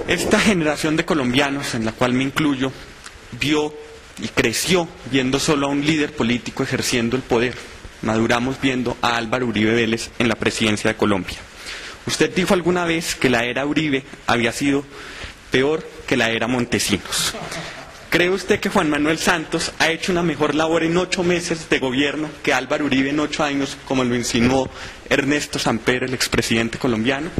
Esta generación de colombianos, en la cual me incluyo, vio y creció viendo solo a un líder político ejerciendo el poder. Maduramos viendo a Álvaro Uribe Vélez en la presidencia de Colombia. Usted dijo alguna vez que la era Uribe había sido peor que la era Montesinos. ¿Cree usted que Juan Manuel Santos ha hecho una mejor labor en 8 meses de gobierno que Álvaro Uribe en 8 años, como lo insinuó Ernesto Samper, el expresidente colombiano?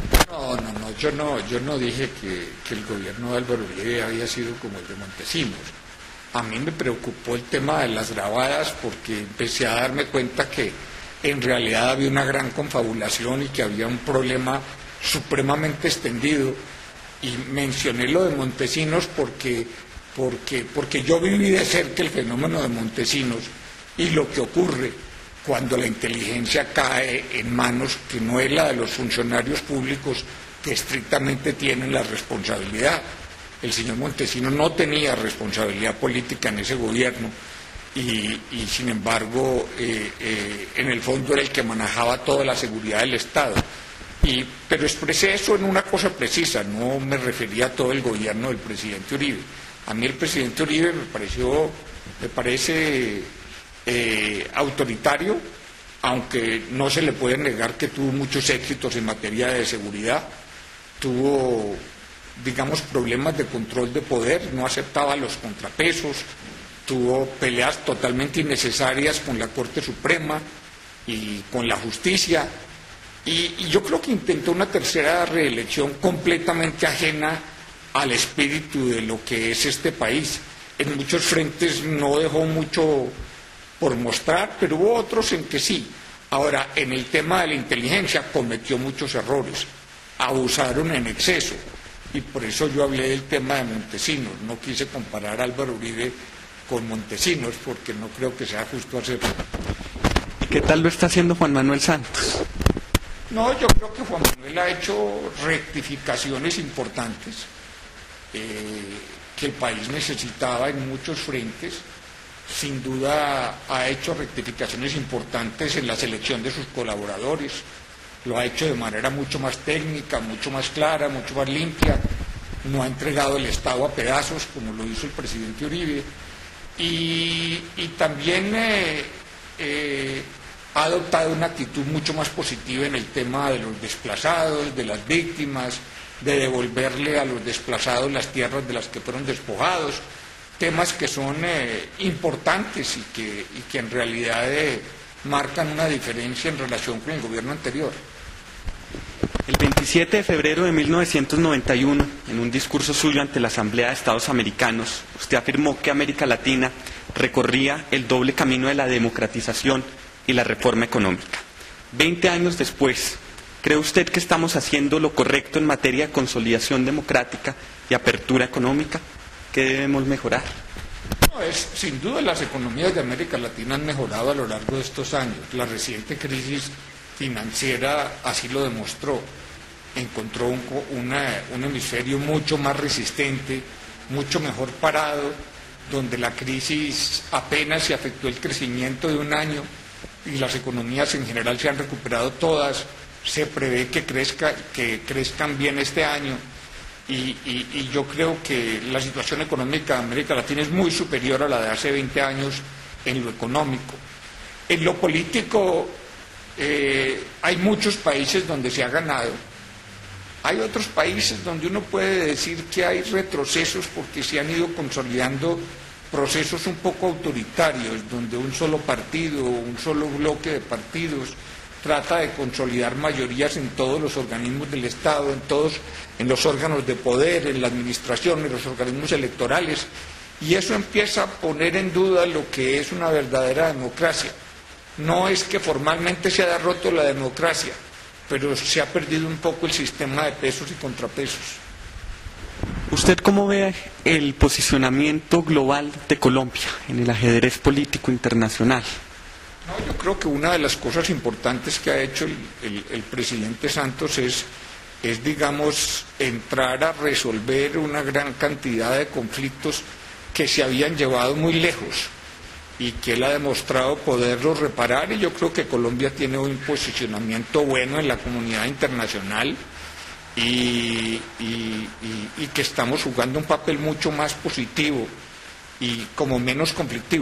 Yo no dije que el gobierno de Álvaro Uribe había sido como el de Montesinos. A mí me preocupó el tema de las grabadas porque empecé a darme cuenta que en realidad había una gran confabulación y que había un problema supremamente extendido. Y mencioné lo de Montesinos porque yo viví de cerca el fenómeno de Montesinos y lo que ocurre cuando la inteligencia cae en manos que no es la de los funcionarios públicos que estrictamente tienen la responsabilidad. El señor Montesinos no tenía responsabilidad política en ese gobierno y sin embargo en el fondo era el que manejaba toda la seguridad del Estado. Pero expresé eso en una cosa precisa, no me refería a todo el gobierno del presidente Uribe. A mí el presidente Uribe me parece autoritario, aunque no se le puede negar que tuvo muchos éxitos en materia de seguridad, tuvo, digamos, problemas de control de poder, no aceptaba los contrapesos, tuvo peleas totalmente innecesarias con la Corte Suprema y con la justicia, y yo creo que intentó una tercera reelección completamente ajena al espíritu de lo que es este país. En muchos frentes no dejó mucho por mostrar, pero hubo otros en que sí. Ahora, en el tema de la inteligencia cometió muchos errores, abusaron en exceso, y por eso yo hablé del tema de Montesinos. No quise comparar a Álvaro Uribe con Montesinos, porque no creo que sea justo hacerlo. ¿Y qué tal lo está haciendo Juan Manuel Santos? No, yo creo que Juan Manuel ha hecho rectificaciones importantes que el país necesitaba en muchos frentes. Sin duda ha hecho rectificaciones importantes en la selección de sus colaboradores, lo ha hecho de manera mucho más técnica, mucho más clara, mucho más limpia, no ha entregado el Estado a pedazos como lo hizo el presidente Uribe, y también ha adoptado una actitud mucho más positiva en el tema de los desplazados, de las víctimas, de devolverle a los desplazados las tierras de las que fueron despojados, temas que son importantes y que en realidad marcan una diferencia en relación con el gobierno anterior. El 27 de febrero de 1991, en un discurso suyo ante la Asamblea de Estados Americanos, usted afirmó que América Latina recorría el doble camino de la democratización y la reforma económica. 20 años después, ¿cree usted que estamos haciendo lo correcto en materia de consolidación democrática y apertura económica? ¿Qué debemos mejorar? No, sin duda las economías de América Latina han mejorado a lo largo de estos años. La reciente crisis financiera así lo demostró. Encontró un hemisferio mucho más resistente, mucho mejor parado, donde la crisis apenas se afectó el crecimiento de un año y las economías en general se han recuperado todas. Se prevé que crezcan bien este año. Y yo creo que la situación económica de América Latina es muy superior a la de hace 20 años en lo económico. En lo político hay muchos países donde se ha ganado. Hay otros países donde uno puede decir que hay retrocesos porque se han ido consolidando procesos un poco autoritarios, donde un solo partido, un solo bloque de partidos trata de consolidar mayorías en todos los organismos del Estado, en los órganos de poder, en la administración, en los organismos electorales, y eso empieza a poner en duda lo que es una verdadera democracia. No es que formalmente se haya roto la democracia, pero se ha perdido un poco el sistema de pesos y contrapesos. ¿Usted cómo ve el posicionamiento global de Colombia en el ajedrez político internacional? No, yo creo que una de las cosas importantes que ha hecho el presidente Santos es, digamos, entrar a resolver una gran cantidad de conflictos que se habían llevado muy lejos y que él ha demostrado poderlos reparar, y yo creo que Colombia tiene un posicionamiento bueno en la comunidad internacional y que estamos jugando un papel mucho más positivo y como menos conflictivo.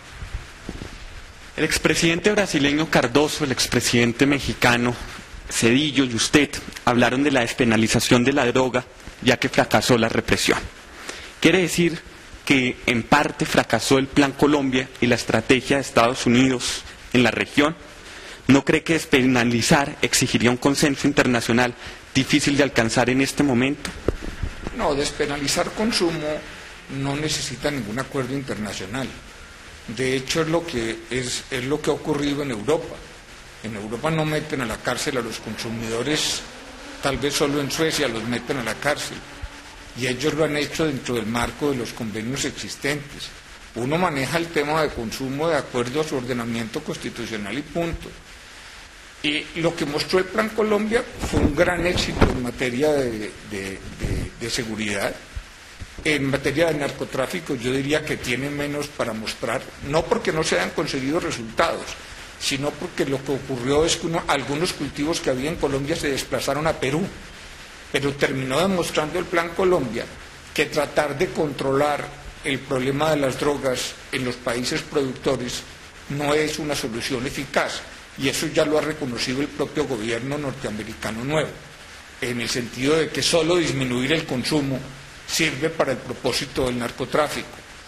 El expresidente brasileño Cardoso, el expresidente mexicano Zedillo y usted hablaron de la despenalización de la droga, ya que fracasó la represión. ¿Quiere decir que en parte fracasó el Plan Colombia y la estrategia de Estados Unidos en la región? ¿No cree que despenalizar exigiría un consenso internacional difícil de alcanzar en este momento? No, despenalizar consumo no necesita ningún acuerdo internacional. De hecho, es lo que ha ocurrido en Europa. En Europa no meten a la cárcel a los consumidores, tal vez solo en Suecia los meten a la cárcel. Y ellos lo han hecho dentro del marco de los convenios existentes. Uno maneja el tema de consumo de acuerdo a su ordenamiento constitucional y punto. Y lo que mostró el Plan Colombia fue un gran éxito en materia de seguridad. En materia de narcotráfico yo diría que tiene menos para mostrar, no porque no se hayan conseguido resultados, sino porque lo que ocurrió es que algunos cultivos que había en Colombia se desplazaron a Perú, pero terminó demostrando el Plan Colombia que tratar de controlar el problema de las drogas en los países productores no es una solución eficaz, y eso ya lo ha reconocido el propio gobierno norteamericano nuevo, en el sentido de que solo disminuir el consumo sirve para el propósito del narcotráfico.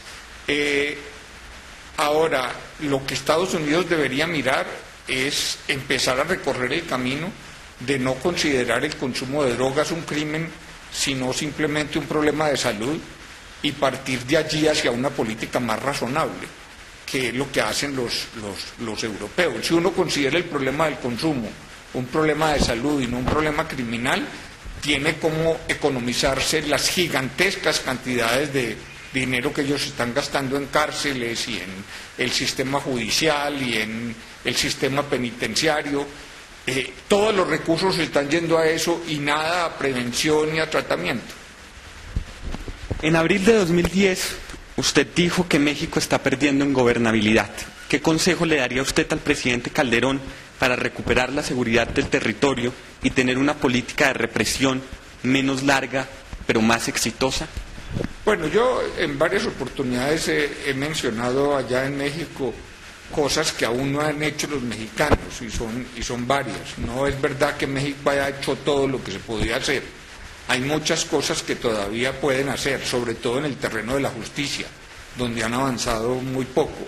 Ahora, lo que Estados Unidos debería mirar es empezar a recorrer el camino de no considerar el consumo de drogas un crimen, sino simplemente un problema de salud, y partir de allí hacia una política más razonable, que es lo que hacen los europeos. Si uno considera el problema del consumo un problema de salud y no un problema criminal, tiene como economizarse las gigantescas cantidades de dinero que ellos están gastando en cárceles y en el sistema judicial y en el sistema penitenciario. Todos los recursos están yendo a eso y nada a prevención ni a tratamiento. En abril de 2010, usted dijo que México está perdiendo en gobernabilidad. ¿Qué consejo le daría usted al presidente Calderón para recuperar la seguridad del territorio y tener una política de represión menos larga, pero más exitosa? Bueno, yo en varias oportunidades he mencionado allá en México cosas que aún no han hecho los mexicanos, y son varias. No es verdad que México haya hecho todo lo que se podía hacer. Hay muchas cosas que todavía pueden hacer, sobre todo en el terreno de la justicia, donde han avanzado muy poco.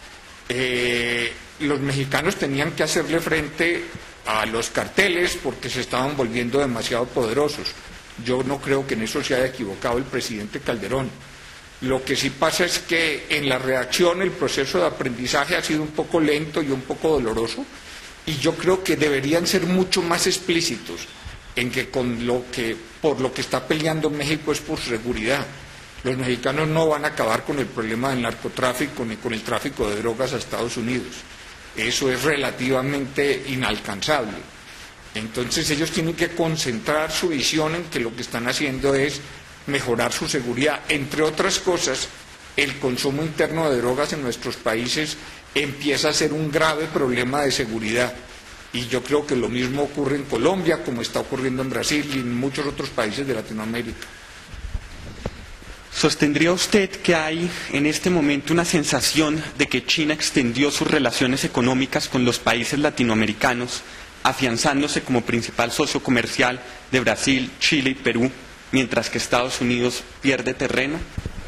Los mexicanos tenían que hacerle frente a los carteles porque se estaban volviendo demasiado poderosos. Yo no creo que en eso se haya equivocado el presidente Calderón. Lo que sí pasa es que en la reacción el proceso de aprendizaje ha sido un poco lento y un poco doloroso, y yo creo que deberían ser mucho más explícitos en que por lo que está peleando México es por seguridad. Los mexicanos no van a acabar con el problema del narcotráfico ni con el tráfico de drogas a Estados Unidos. Eso es relativamente inalcanzable. Entonces ellos tienen que concentrar su visión en que lo que están haciendo es mejorar su seguridad. Entre otras cosas, el consumo interno de drogas en nuestros países empieza a ser un grave problema de seguridad. Y yo creo que lo mismo ocurre en Colombia, como está ocurriendo en Brasil y en muchos otros países de Latinoamérica. ¿Sostendría usted que hay en este momento una sensación de que China extendió sus relaciones económicas con los países latinoamericanos, afianzándose como principal socio comercial de Brasil, Chile y Perú, mientras que Estados Unidos pierde terreno?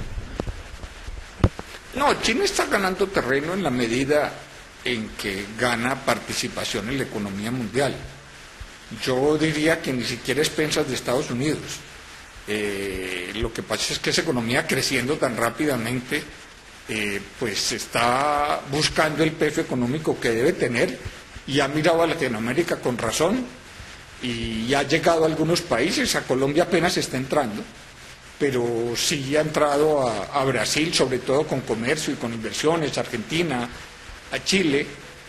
No, China está ganando terreno en la medida en que gana participación en la economía mundial. Yo diría que ni siquiera es expensas de Estados Unidos. Lo que pasa es que esa economía creciendo tan rápidamente, pues está buscando el peso económico que debe tener, y ha mirado a Latinoamérica con razón, y ha llegado a algunos países. A Colombia apenas está entrando, pero sí ha entrado a Brasil, sobre todo con comercio y con inversiones, a Argentina, a Chile,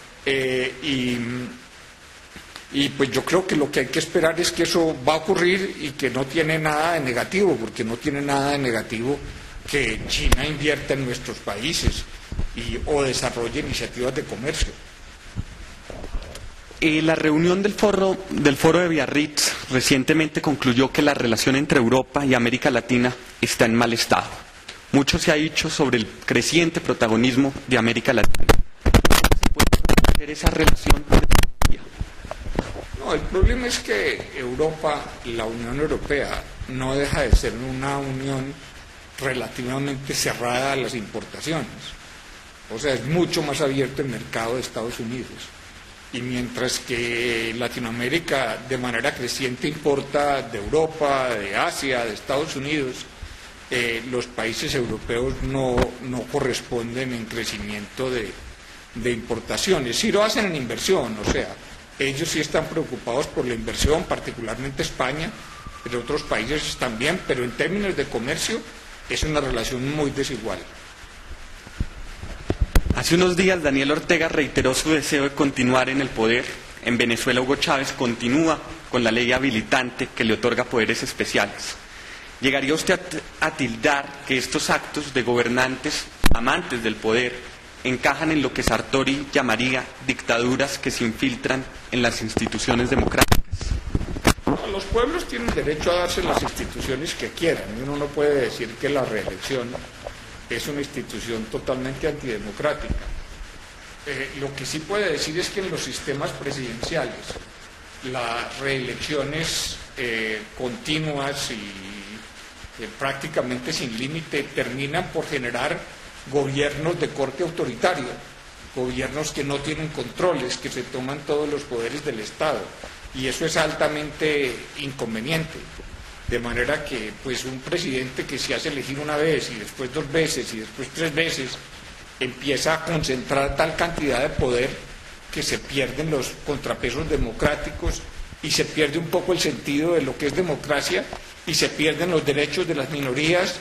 y pues yo creo que lo que hay que esperar es que eso va a ocurrir y que no tiene nada de negativo, porque no tiene nada de negativo que China invierta en nuestros países o desarrolle iniciativas de comercio. La reunión del foro de Biarritz recientemente concluyó que la relación entre Europa y América Latina está en mal estado. Mucho se ha dicho sobre el creciente protagonismo de América Latina. ¿Se puede conocer esa relación? No, el problema es que Europa, la Unión Europea, no deja de ser una unión relativamente cerrada a las importaciones. O sea, es mucho más abierto el mercado de Estados Unidos. Y mientras que Latinoamérica de manera creciente importa de Europa, de Asia, de Estados Unidos, los países europeos no corresponden en crecimiento de importaciones. Sí lo hacen en inversión, o sea, ellos sí están preocupados por la inversión, particularmente España, pero otros países también, pero en términos de comercio es una relación muy desigual. Hace unos días Daniel Ortega reiteró su deseo de continuar en el poder. En Venezuela Hugo Chávez continúa con la ley habilitante que le otorga poderes especiales. ¿Llegaría usted a tildar que estos actos de gobernantes amantes del poder encajan en lo que Sartori llamaría dictaduras que se infiltran en las instituciones democráticas? Los pueblos tienen derecho a darse las instituciones que quieran, y uno no puede decir que la reelección es una institución totalmente antidemocrática. Lo que sí puede decir es que en los sistemas presidenciales las reelecciones continuas y prácticamente sin límite terminan por generar gobiernos de corte autoritario, gobiernos que no tienen controles, que se toman todos los poderes del Estado, y eso es altamente inconveniente. De manera que pues un presidente que se hace elegir una vez y después 2 veces y después 3 veces empieza a concentrar tal cantidad de poder que se pierden los contrapesos democráticos y se pierde un poco el sentido de lo que es democracia y se pierden los derechos de las minorías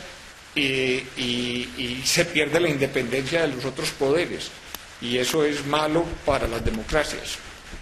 y se pierde la independencia de los otros poderes, y eso es malo para las democracias.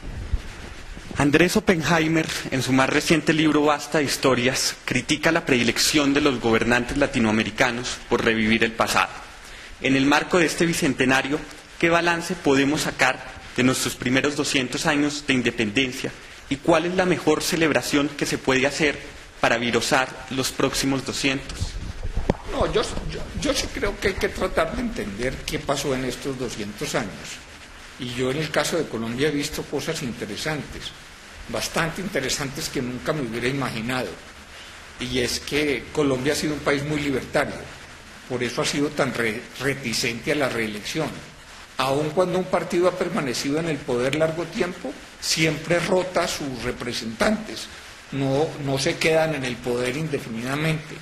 Andrés Oppenheimer, en su más reciente libro Basta de Historias, critica la predilección de los gobernantes latinoamericanos por revivir el pasado. En el marco de este bicentenario, ¿qué balance podemos sacar de nuestros primeros 200 años de independencia y cuál es la mejor celebración que se puede hacer para virosar los próximos 200? No, yo sí creo que hay que tratar de entender qué pasó en estos 200 años. Y yo en el caso de Colombia he visto cosas interesantes, bastante interesantes que nunca me hubiera imaginado. Y es que Colombia ha sido un país muy libertario, por eso ha sido tan reticente a la reelección. Aun cuando un partido ha permanecido en el poder largo tiempo, siempre rota a sus representantes, no se quedan en el poder indefinidamente.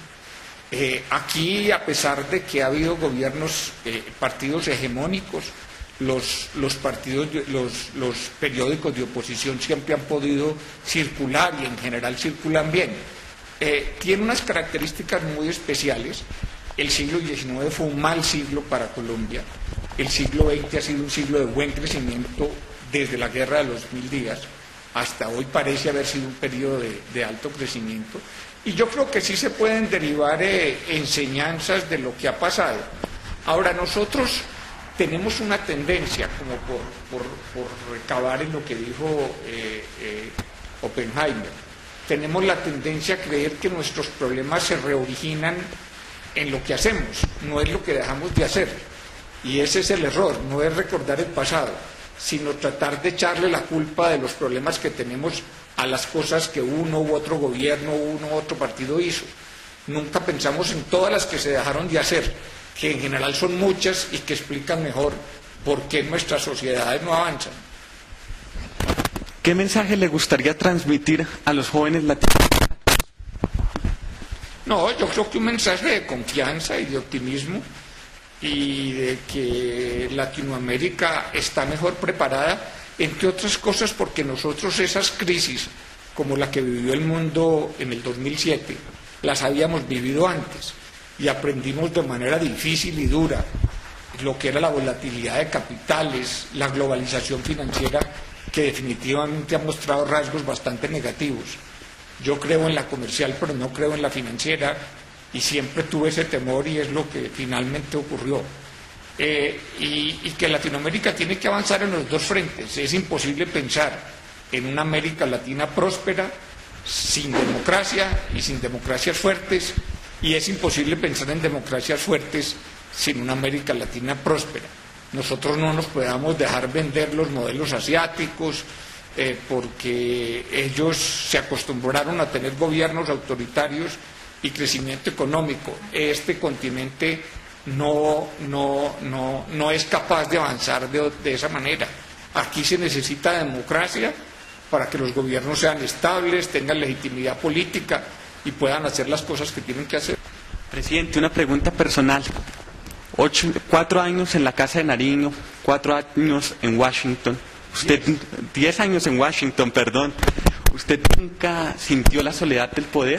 Aquí, a pesar de que ha habido gobiernos, partidos hegemónicos, los periódicos de oposición siempre han podido circular y en general circulan bien. Tiene unas características muy especiales. El siglo XIX fue un mal siglo para Colombia. El siglo XX ha sido un siglo de buen crecimiento desde la Guerra de los 1000 días. Hasta hoy parece haber sido un periodo de alto crecimiento. Y yo creo que sí se pueden derivar enseñanzas de lo que ha pasado. Ahora, nosotros tenemos una tendencia, como por recabar en lo que dijo Oppenheimer, tenemos la tendencia a creer que nuestros problemas se reoriginan en lo que hacemos, no es lo que dejamos de hacer. Y ese es el error, no es recordar el pasado, sino tratar de echarle la culpa de los problemas que tenemos a las cosas que uno u otro gobierno, uno u otro partido hizo. Nunca pensamos en todas las que se dejaron de hacer, que en general son muchas y que explican mejor por qué nuestras sociedades no avanzan. ¿Qué mensaje le gustaría transmitir a los jóvenes latinoamericanos? No, yo creo que un mensaje de confianza y de optimismo y de que Latinoamérica está mejor preparada, entre otras cosas porque nosotros esas crisis, como la que vivió el mundo en el 2007, las habíamos vivido antes y aprendimos de manera difícil y dura lo que era la volatilidad de capitales, la globalización financiera, que definitivamente ha mostrado rasgos bastante negativos. Yo creo en la comercial, pero no creo en la financiera, y siempre tuve ese temor y es lo que finalmente ocurrió. Y que Latinoamérica tiene que avanzar en los dos frentes. Es imposible pensar en una América Latina próspera sin democracia y sin democracias fuertes, y es imposible pensar en democracias fuertes sin una América Latina próspera. Nosotros no nos podemos dejar vender los modelos asiáticos, porque ellos se acostumbraron a tener gobiernos autoritarios y crecimiento económico. Este continente no es capaz de avanzar de esa manera. Aquí se necesita democracia para que los gobiernos sean estables, tengan legitimidad política y puedan hacer las cosas que tienen que hacer. Presidente, una pregunta personal. 4 años en la Casa de Nariño, 4 años en Washington. Usted, 10 años en Washington, perdón. ¿Usted nunca sintió la soledad del poder?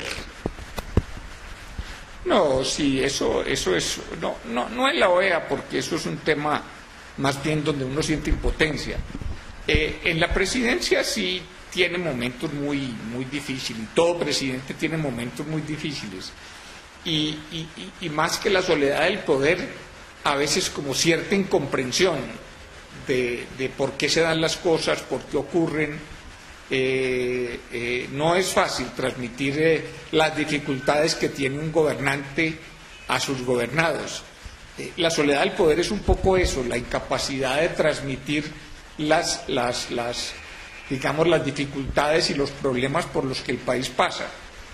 No, sí, eso es, no en la OEA, porque eso es un tema más bien donde uno siente impotencia. En la presidencia sí tiene momentos muy difíciles, todo presidente tiene momentos muy difíciles, y más que la soledad del poder, a veces como cierta incomprensión de por qué se dan las cosas, por qué ocurren. No es fácil transmitir las dificultades que tiene un gobernante a sus gobernados. La soledad del poder es un poco eso, la incapacidad de transmitir las dificultades y los problemas por los que el país pasa.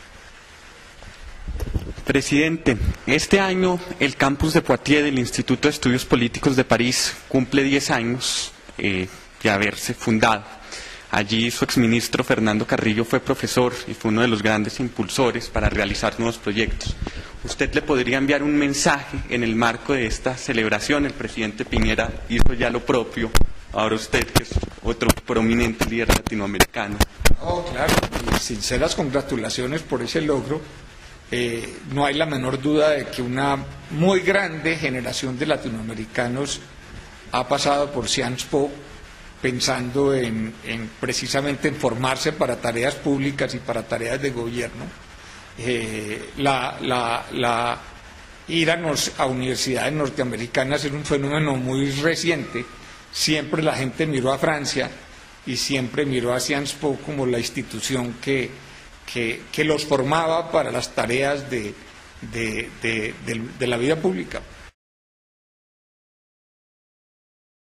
Presidente, este año el campus de Poitiers del Instituto de Estudios Políticos de París cumple 10 años de haberse fundado. Allí su exministro Fernando Carrillo fue profesor y fue uno de los grandes impulsores para realizar nuevos proyectos. ¿Usted le podría enviar un mensaje en el marco de esta celebración? El presidente Piñera hizo ya lo propio, ahora usted, que es otro prominente líder latinoamericano. Oh, claro, y sinceras congratulaciones por ese logro. No hay la menor duda de que una muy grande generación de latinoamericanos ha pasado por Sciences Po pensando precisamente en formarse para tareas públicas y para tareas de gobierno. Ir a universidades norteamericanas es un fenómeno muy reciente. Siempre la gente miró a Francia y siempre miró a Sciences Po como la institución que los formaba para las tareas de la vida pública.